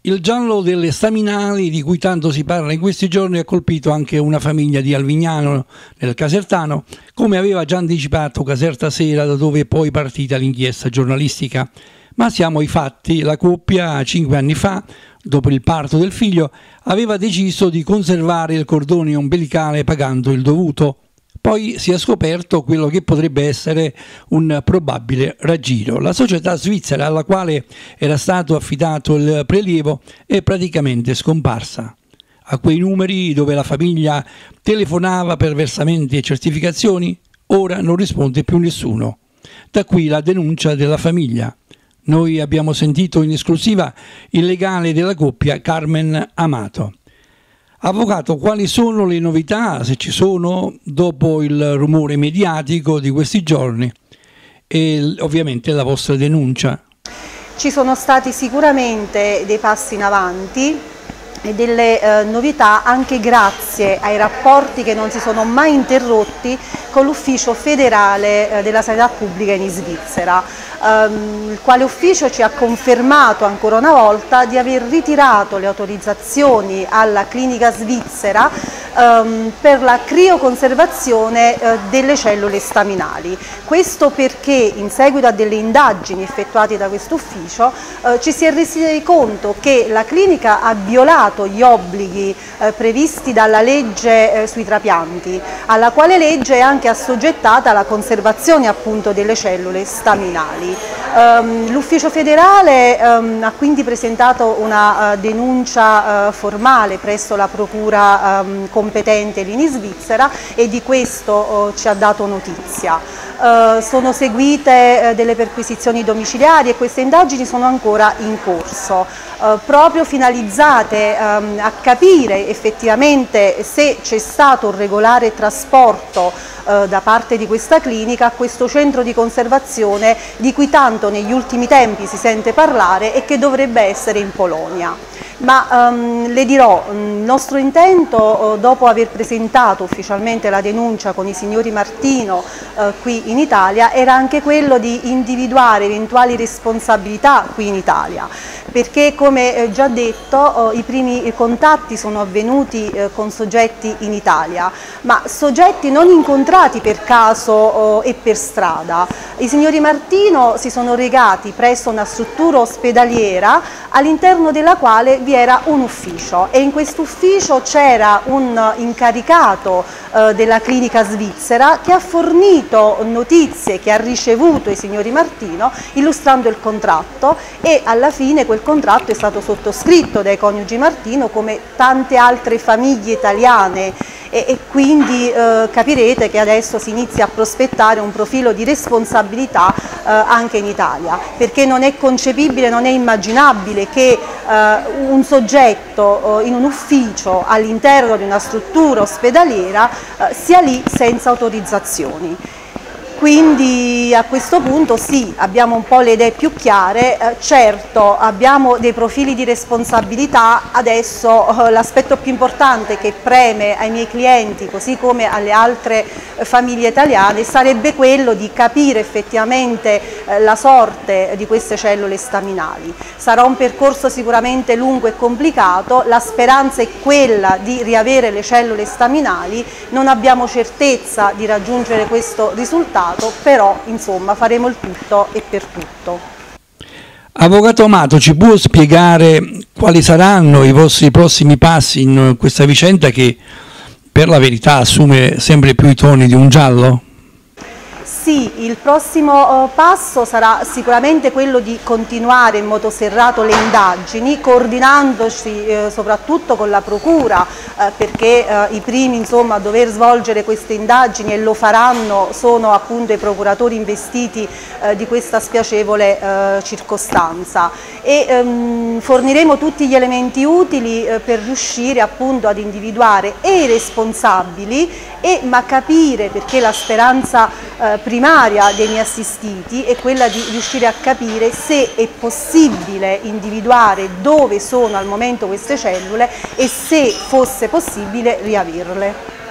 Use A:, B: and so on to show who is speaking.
A: Il giallo delle staminali, di cui tanto si parla in questi giorni, ha colpito anche una famiglia di Alvignano nel Casertano, come aveva già anticipato Caserta Sera, da dove è poi partita l'inchiesta giornalistica. Ma siamo ai fatti. La coppia, 5 anni fa, dopo il parto del figlio, aveva deciso di conservare il cordone ombelicale pagando il dovuto. Poi si è scoperto quello che potrebbe essere un probabile raggiro. La società svizzera alla quale era stato affidato il prelievo è praticamente scomparsa. A quei numeri dove la famiglia telefonava per versamenti e certificazioni, ora non risponde più nessuno. Da qui la denuncia della famiglia. Noi abbiamo sentito in esclusiva il legale della coppia, Carmen Amato. Avvocato, quali sono le novità, se ci sono, dopo il rumore mediatico di questi giorni e ovviamente la vostra denuncia?
B: Ci sono stati sicuramente dei passi in avanti e delle novità anche grazie ai rapporti che non si sono mai interrotti con l'Ufficio federale della sanità pubblica in Svizzera, il quale ufficio ci ha confermato ancora una volta di aver ritirato le autorizzazioni alla clinica svizzera per la crioconservazione delle cellule staminali. Questo perché in seguito a delle indagini effettuate da questo ufficio ci si è resi conto che la clinica ha violato gli obblighi previsti dalla legge sui trapianti, alla quale legge è anche assoggettata la conservazione appunto delle cellule staminali. L'ufficio federale ha quindi presentato una denuncia formale presso la procura competente lì in Svizzera e di questo ci ha dato notizia. Sono seguite delle perquisizioni domiciliari e queste indagini sono ancora in corso, proprio finalizzate a capire effettivamente se c'è stato un regolare trasporto da parte di questa clinica a questo centro di conservazione di cui tanto negli ultimi tempi si sente parlare e che dovrebbe essere in Polonia. Ma le dirò, il nostro intento, dopo aver presentato ufficialmente la denuncia con i signori Martino qui in Italia, era anche quello di individuare eventuali responsabilità qui in Italia, perché come già detto i primi contatti sono avvenuti con soggetti in Italia, ma soggetti non incontrati per caso e per strada. I signori Martino si sono recati presso una struttura ospedaliera all'interno della quale vi era un ufficio e in questo ufficio c'era un incaricato della clinica svizzera che ha fornito notizie che ha ricevuto i signori Martino illustrando il contratto e alla fine quel contratto è stato sottoscritto dai coniugi Martino come tante altre famiglie italiane e quindi capirete che adesso si inizia a prospettare un profilo di responsabilità anche in Italia, perché non è concepibile, non è immaginabile che un soggetto in un ufficio all'interno di una struttura ospedaliera sia lì senza autorizzazioni. Quindi a questo punto sì, abbiamo un po' le idee più chiare, certo abbiamo dei profili di responsabilità, adesso l'aspetto più importante che preme ai miei clienti così come alle altre famiglie italiane sarebbe quello di capire effettivamente la sorte di queste cellule staminali. Sarà un percorso sicuramente lungo e complicato, la speranza è quella di riavere le cellule staminali, non abbiamo certezza di raggiungere questo risultato, però insomma faremo il tutto e per tutto.
A: Avvocato Amato, ci può spiegare quali saranno i vostri prossimi passi in questa vicenda che per la verità assume sempre più i toni di un giallo?
B: Sì, il prossimo passo sarà sicuramente quello di continuare in modo serrato le indagini, coordinandoci soprattutto con la Procura, perché i primi insomma, a dover svolgere queste indagini, e lo faranno, sono appunto i procuratori investiti di questa spiacevole circostanza. E forniremo tutti gli elementi utili per riuscire appunto ad individuare e i responsabili ma capire, perché la speranza primaria dei miei assistiti è quella di riuscire a capire se è possibile individuare dove sono al momento queste cellule e se fosse possibile riaverle.